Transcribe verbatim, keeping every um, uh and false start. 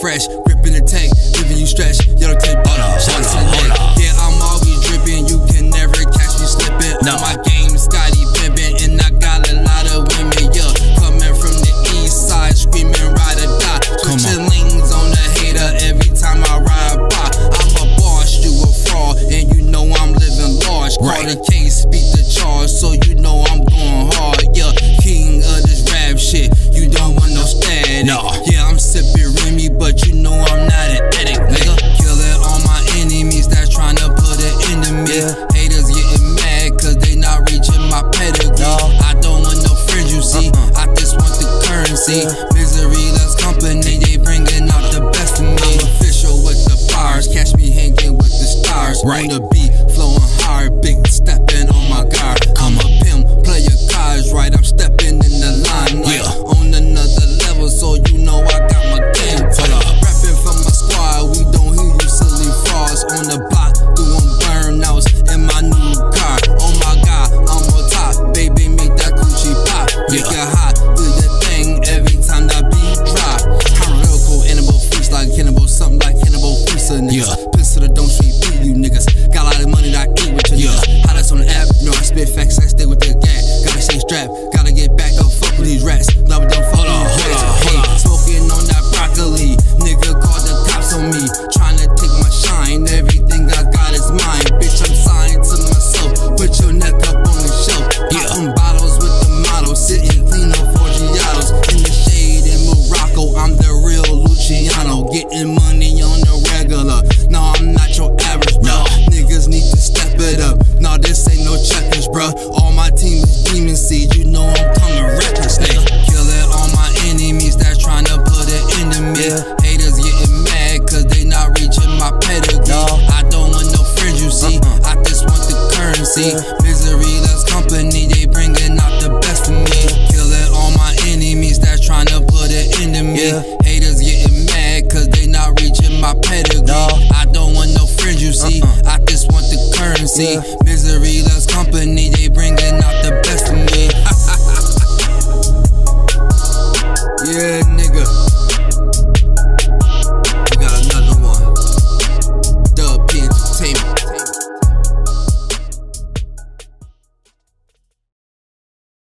fresh, gripping the tank, giving you stretch. Yellow tape, hold on, hold on, hold on. Yeah, I'm always dripping, you can never catch me slipping. No. On my game, Scotty pimping, and I got a lot of women, yeah. Coming from the east side, screaming ride or die. Switching lanes on the hater every time I ride by. I'm a boss, you a fraud, and you know I'm living large. Call the case, beat the charge, so you know I'm going hard, yeah. King of this rap shit, you don't want no static. No. Yeah, I'm sipping Remy, but you know I'm not an addict, nigga. Killing all my enemies that's trying to put it into me. Yeah. Haters getting mad cause they not reaching my pedigree. No. I don't want no friends, you see. Uh-uh. I just want the currency. Yeah. Misery loves company, they bringing out the best of me. I'm official with the bars, catch me hanging with the stars. Right. On the beat, flowing hard, big stepping on my guard. I'm a pimp, play your cards right, I'm stepping in the line. Like, yeah. On another level, so you know I got my game tight. Rapping for my squad, we don't hear you silly frauds. On the block, doing burnouts in my new car. Oh my God, I'm on top, baby, make that Gucci pop. Make yeah. it hot, do your thing every time that beat drop. I'm a lyrical animal, feast like cannibal, something like cannibal feast, niggas. Yeah. Pistol don't street beat you niggas. Got a lot of money that I eat with your yeah. niggas. Hottest on the app, you know I spit facts, I stay with the gang. Gotta stay strapped, gotta get back up, fuck with these rats. Love it, don't fuck with these rats. Hold on, smoking on that broccoli, nigga called the cops on me, trying to take my shine. Everything I got is mine, bitch. I'm signed to myself. Put your neck up on the shelf. Yeah. Popping bottles with the model, sitting clean up for Giados. In the shade in Morocco, I'm the real Luciano, getting money on the regular. No, I'm not your average, bro. No. Niggas need to step it up. No, this ain't no checkers, bro. All my team is demon seed, you know I'm coming reckless, nigga. Killing all my enemies that's trying to put it into me. Yeah. Haters getting mad cause they not reaching my pedigree. No. I don't want no friends, you see. Uh-uh. I just want the currency. Yeah. Misery loves company, they bringing out the best of me. Killing all my enemies that's trying to put it into me. Yeah. Haters getting mad cause they not reaching my pedigree. No. I don't want no friends, you see. Uh-uh. I just want the currency. Yeah. Misery loves company, they bringing out